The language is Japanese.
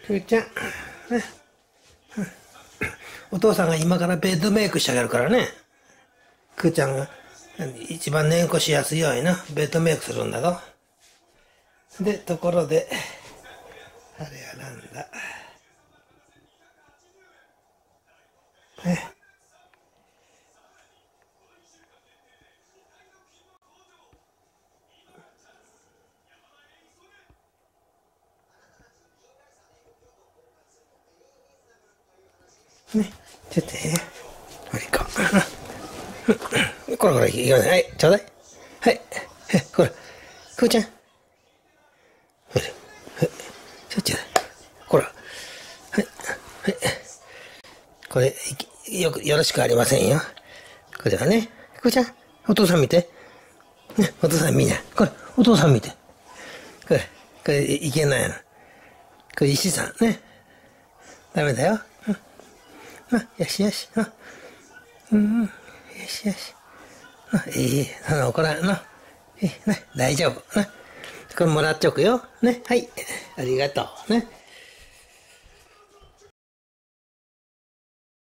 くーちゃん。ね。お父さんが今からベッドメイクしてあげるからね。くーちゃんが一番寝んこしやすいようにな、ベッドメイクするんだぞ。で、ところで、あれはなんだ。ね。ね。ちょっとこれか。これいきます。はい、ちょうだい。はい。ほら、くーちゃん。ほら、ちょっと。ほら。はい。はい。これ、よろしくありませんよ。これはね。くーちゃん、お父さん見て。ね、お父さん見な。これ、お父さん見て。これいけないの。これ石さんね。ダメだよ。よしよし。よしよし。怒らんの。大丈夫。これもらっちゃおくよ。ね。はい。ありがとう。ね。